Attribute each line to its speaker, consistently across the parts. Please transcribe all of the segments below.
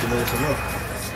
Speaker 1: let us know.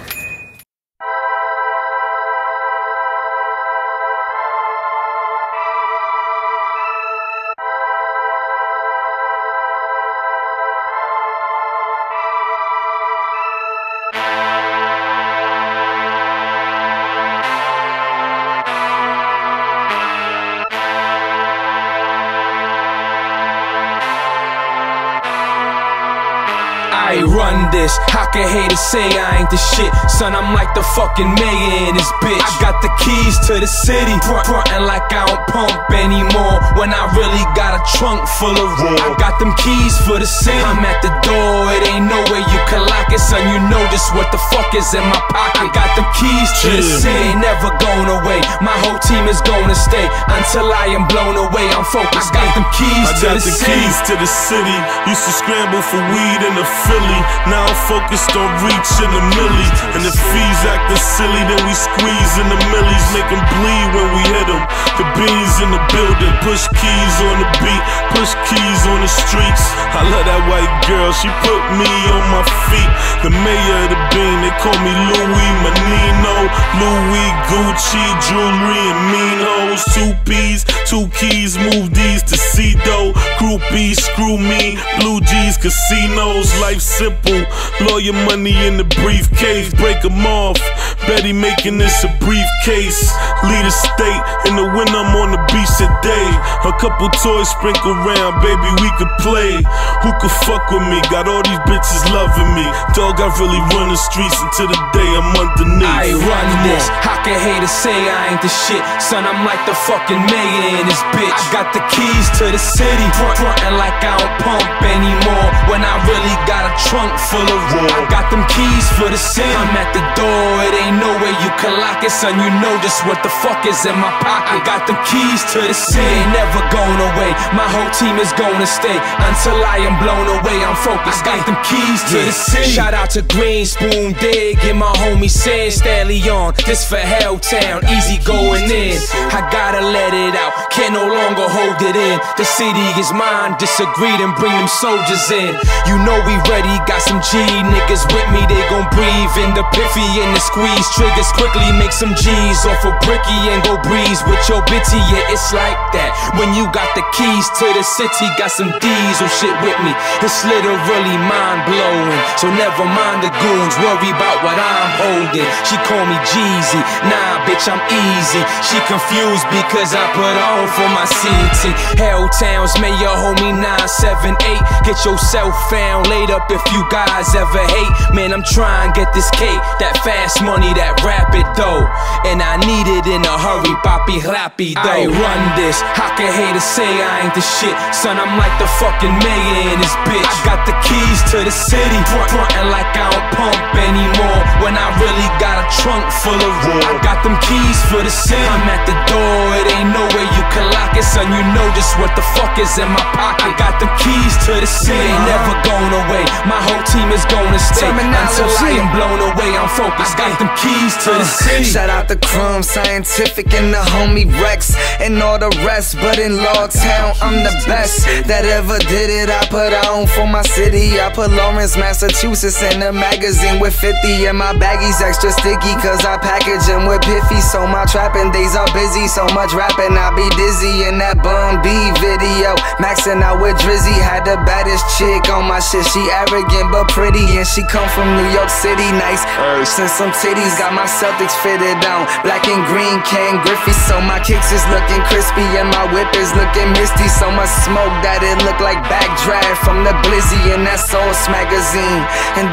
Speaker 2: I run this, how can haters say I ain't the shit? Son, I'm like the fucking mayor in this bitch. I got the keys to the city, frontin' like I don't pump anymore, when I really got a trunk full of raw. I got them keys for the city, I'm at the door, it ain't no way you can lock it. Son, you know just what the fuck is in my pocket. I got them keys to the city, ain't never going away. My whole team is gonna stay until I am blown away. I'm focused, I got them keys to the city.
Speaker 3: Keys to the city. Used to scramble for weed in the Philly. Now I'm focused on reaching the millie. And if fees acting silly, then we squeeze in the millies, make them bleed when we hit them. The beans in the building, push keys on the beat, push keys on the streets. I love that white girl, she put me on my feet. The mayor of the bean, they call me Louis Manino. Louis Gucci, jewelry and mean hoes. 2 P's, 2 keys, move these to C-Dough. Groupies, screw me, blue G's, casinos. Life simple, lawyer money in the briefcase. Break them off, Betty making this a briefcase. Lead a state, in the winter I'm on the beach today. A couple toys sprinkled around, baby we could play. Who could fuck with me, got all these bitches loving me. Dog, I really run the streets until the day I'm underneath.
Speaker 2: I run this, how can haters say I ain't the shit? Son, I'm like the fucking mayor in this bitch. I got the keys to the city, frontin' like I don't pump anymore, when I really got a trunk full of raw. I got them keys for the city, I'm at the door, it ain't no way you can lock it. Son, you know just what the fuck is in my pocket. I got them keys to the city, ain't never going away. My whole team is gonna stay until I am blown away. I'm focused, I got them keys to the city. Shout out to Green Spoon Dig and my homie San Stallion. This for Helltown, easy going in. I gotta let it out, can't no longer hold it in. The city is mine, disagree then bring them soldiers in. You know we ready, got some G niggas with me, they gon' breathe in the piffy and the squeeze triggers quickly, make some G's off a bricky and go breeze with your bitty. Yeah, it's like that when you got the keys to the city, got some D's or shit with me. It's literally mind blowing, so never mind the goons, worry about what I'm holding. She call me Jeezy, nah bitch I'm easy. She confused because I put on for my CT. Helltown's mayor homie 978. Get yourself found laid up if you guys ever hate. Man, I'm trying to get this cake, that fast money, that rapid dough, and I need it in a hurry, papi rappy though. I run this, how can haters say I ain't the shit? Son, I'm like the fucking mayor in this bitch. I got the keys to the city, frontin' like I don't pump anymore, when I really got a trunk full of raw. I got them keys for the city, I'm at the door, it ain't no way you can lock it. Son, you know just what the fuck is in my pocket. I got them keys to the city, ain't never going away. My whole team is gonna stay until I am blown away. I'm focused, got them keys to the city.
Speaker 4: Shout out to Chrome Scientific and the homie Rex and all the rest, but in Lawtown I'm the best that ever did it. I put on for my city, I put Lawrence, Massachusetts in the magazine with 50, and my baggies extra sticky cause I package them with Piffy. So my trapping days are busy, so much rapping I be dizzy. In that Bun B video, maxing out with Drizzy, had the baddest chick on my shit. She arrogant but pretty, and she come from New York City. Nice and some titties, got my Celtics fitted on black and green Ken Griffey. So my kicks is looking crispy and my whip is looking misty. So much smoke that it look like backdraft from the Blizzy in that Source magazine. And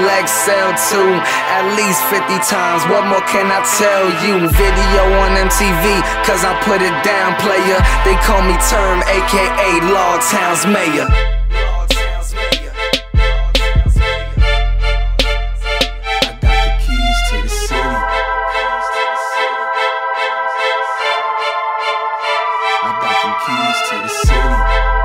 Speaker 4: XXL too, at least 50 times. What more can I tell you? Video on MTV, cause I put it down, player. They call me Term, aka Lawtown's mayor.
Speaker 2: Keys to the city.